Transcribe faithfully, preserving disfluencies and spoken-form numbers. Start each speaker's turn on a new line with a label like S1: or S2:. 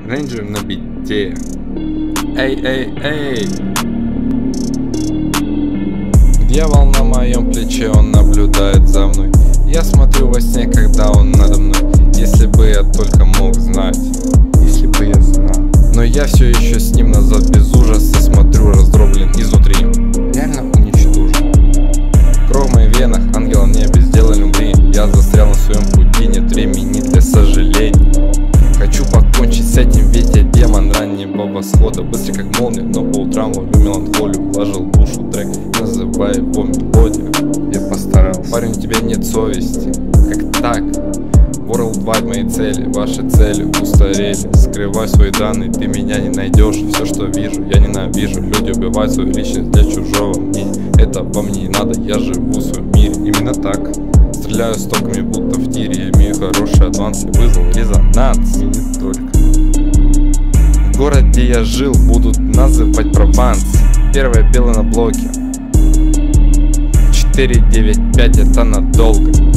S1: Рейнджер на бите. Эй, эй, эй. Дьявол на моем плече, он наблюдает за мной. Я смотрю во сне, когда он надо мной. Если бы я только мог знать, если бы я знал. Но я все еще с ним назад без ужаса смотрю, раздроблен изнутри, реально уничтожен. Кровь в моих венах, ангел в небе, сделай умри. Я застрял на своем пути, нет времени для сожалений. Хочу покончить с этим, ведь я демон раннего восхода. Быстро как молния, но по утрам ловлю меланхолию. Вложил в душу трек, называя его мелодию. Я постарался. Парень, у тебя нет совести. Как так? Worldwide мои цели, ваши цели устарели. Скрывай свои данные, ты меня не найдешь. Все, что вижу, я ненавижу. Люди убивают свою личность для чужого мнения. Это во мне не надо, я живу в своем мире. Именно так. Стреляю стоками, будто в тире. Я имею хороший адванс и вызвал резонанс. И не только. В городе я жил, будут называть Прованс. Первое белое на блоке. Четыре девять пять, это надолго.